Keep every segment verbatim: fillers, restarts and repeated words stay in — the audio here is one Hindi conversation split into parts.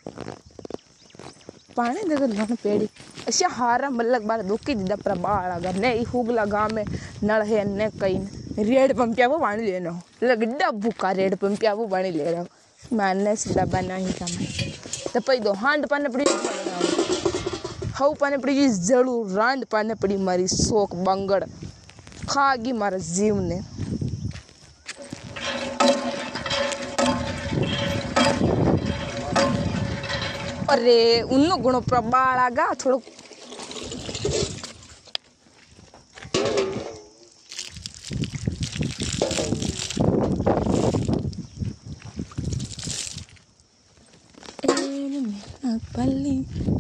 पानी देखो लण पेड़ी अच्छा हारा मल्लक बार दुखी दिदा पर बाड़ा गने ई हुगला गांव में नल है ने कई रेड पंपिया वो पानी लेनो लगड्डा भूखा रेड पंपिया वो पानी ले रहा मैंने सीधा बना ही काम तो पई दो हांड पाने पड़ी हाउ पाने पड़ी जरूर रांड पाने पड़ी मारी शोक बंगड़ खागी मारा जीव ने अरे उन्नो गुणों प्रबाल आगा थोड़ो पल्ली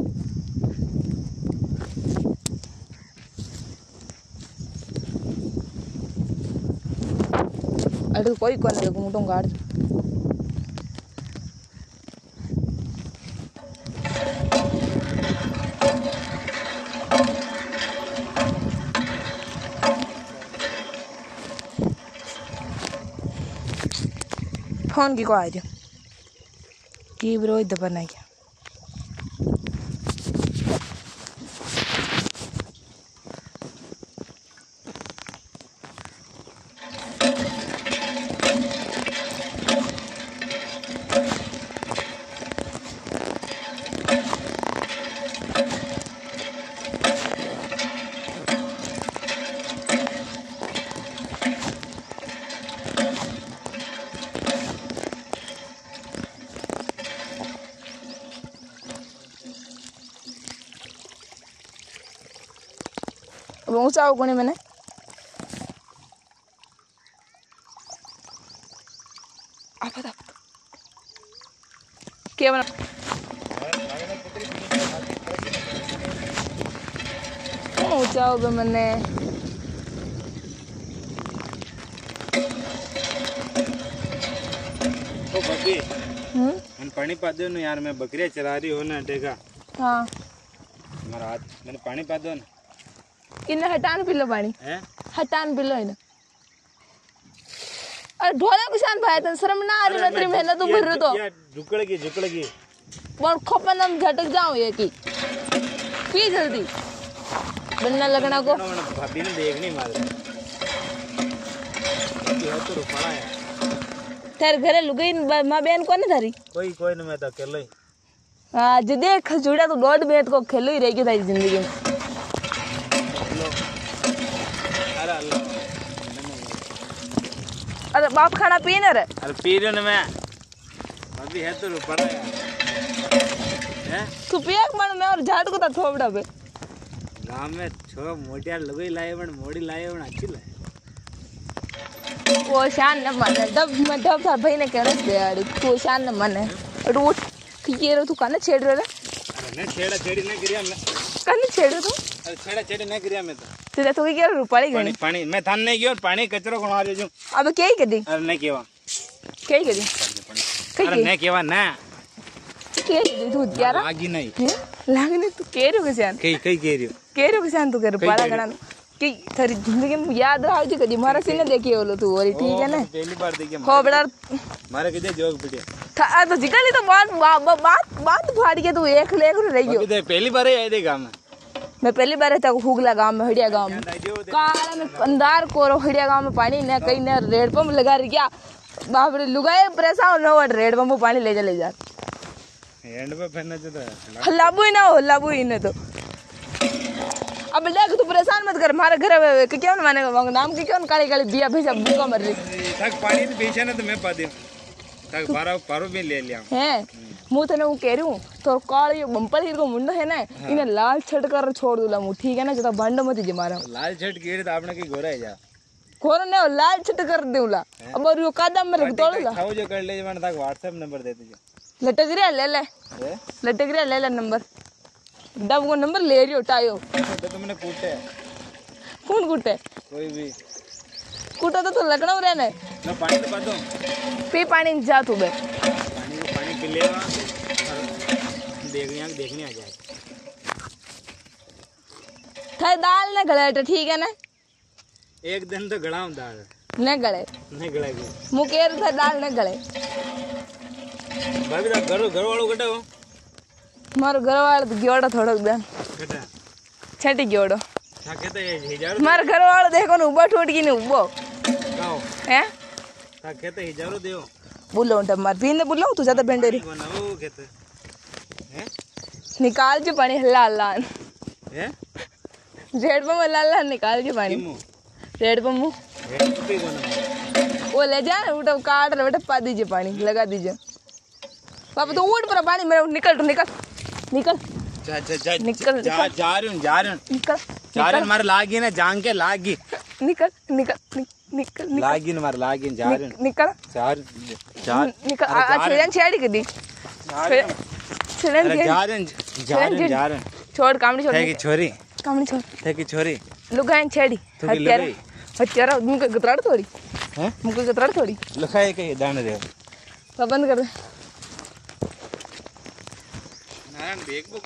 अरे कोई कोने देखो मुटों गाड़ फोन की को आ जाओ की ब्रो इधर पर नहीं ऊंचा हो कोने मैंने आप बता क्या बना ऊंचा हो मैंने ओ बकरी हम्म मैं पानी पा दो ना यार मैं बकरियां चरा रही हो ना देखा हाँ मेरा हाथ मैंने पानी पा दो ना इन्हें हटान पिलो पानी हैं हटान पिलो इन्हें अरे ढोला किसान भाई तन शर्म ना आ रही ना तेरी मेहनत तो भर रही तो यार झुकड़गी झुकड़गी बोल खोपन हम झटक जाऊं ये की पी जल्दी बनना लगना को भाभी ने देख नहीं मार ये तो रुपड़ा है तेरे घरे लुगाई मां बहन को नहीं धरी कोई कोई नहीं मैं तो अकेला ही हां जे देख जुड़ा तो डोड बेत को खेलो ही रहेगी तेरी जिंदगी में अरे बाप खाना पी ना रे अरे पी रही हूँ मैं अभी है तो रुपड़ा है हैं तू पिया मन में और झाड़ को तो थोबड़ा पे गांव में छो मोटियार लगई लाए बन मोड़ी लाए बन अच्छी लाए वो शान न माने दब मैं दब था भाई ने कहने दे यार तू शान न माने रोट ये रो तू काने छेड़ रे अरे ने छेड़ा छेड़ी ना गिरिया मैं काने छेड़ तू अरे छेड़ा छेड़ी ना गिरिया मैं तो तेरे तो क्या रुपड़ी गई पानी पानी मैं थान नहीं गयो पानी कचरो कोण आ जो अब क्या ही कर दी अरे नहीं केवा क्या ही कर दी अरे नहीं केवा ना क्या दी तू यार लागी नहीं लागने तू कह रही हो किसान कई कई कह रही हो कह रही हो किसान तू कर बड़ा गणा कि तेरी जिंदगी में याद रहा जो कभी मारा सीने देखी होलो तू और ठीक है ना पहली बार देखी हो बड़ा मारे किधर जोग पिटे था तो जिकली तो बात बात बात फाड़ के तू एक लेक रह गयो अभी पहली बार ही आए थे गांव में मैं पहली बार था हुगला गांव में हड़िया गांव में काला में अंधार कोरो हड़िया गांव में पानी न कहीं न रेड पंप लगा रही क्या बाप रे लुगाए परेशान न हो रेड पंप पानी ले जा ले जा एंड पे फैनना चाहिए हल्लाबू ही ना हो हल्लाबू ही न तो अब देख तू परेशान मत कर मारे घर में क्यों माने नाम की क्यों काली काली बिया भेजा भूखा मर रही तक पानी तो भेजा ना तो मैं पा दे तक बारह पारो भी ले लिया हैं मुँह तने वो कह रही हूँ तो काली बम्पर हीर को मुंडा है ना इन्हें लाल छट कर छोड़ दूला मुँह ठीक है ना जो बंड मत जी मारा लाल छट गिर तो आपने की गोरा है जा कोरो ने लाल छट कर दूला अब और वो कदम में रख तोड़ला खाओ जो कर ले मैंने तक व्हाट्सएप नंबर दे दीजिए लटक रहा ले ले लटक रहा ले ले नंबर डब को नंबर ले रही हो टायो तो तुमने कूटे कौन कूटे कोई भी कूटा तो तो लखनऊ रहने ना पानी तो पा दो पी पानी जा तू बे पानी को पानी पी लेगा देखने देखने आ जाए थे दाल ने गले ठीक है ना एक दिन तो गड़ा दाल ने गले नहीं गड़ेगी मुकेर थे दाल ने गले भाभी तो घर घर वालों कटे हो मारो घर वाले तो गयोड़ो थोड़ो बेन केटा छेटी गयोड़ो छा केते हिजारो मारो घर वाले देखो ने उबा ठोट की ने उबो गाओ हैं छा केते हिजारो देओ बोलो उन्टा मार पीने बोलो तू ज्यादा बेंडेरी बनाओ केते हैं निकाल जो पानी हल्ला हल्ला हैं रेड बम हल्ला हल्ला निकाल जो पानी किमु रेड बम रेसिपी बनाओ वो ले जा उठा काट ले बेटा पा दीजिए पानी लगा दीजिए पापा तो उठ पर पानी मेरा निकल निकल निकल जा जा जा निकल जा जा रही हूं जा रही हूं निकल जा रही हूं मार लागी ना जान के लागी निकल निकल निकल निकल लागी ना मार लागी जा रही हूं निकल जा जा निकल छेड़न छेड़ी कर दी छेड़न अरे जा रहे हैं जा रहे हैं जा रहे हैं छोड़ कामड़ी छोड़ थे की छोरी कामड़ी छोड़ थे की छोरी लुगाई छेड़ी तू की हत्यारा लुगाई? हत्यारा मुझे गतराड़ थोड़ी हैं मुझे गतराड़ थोड़ी लिखाए के दाने दे बंद कर दे नारायण बेग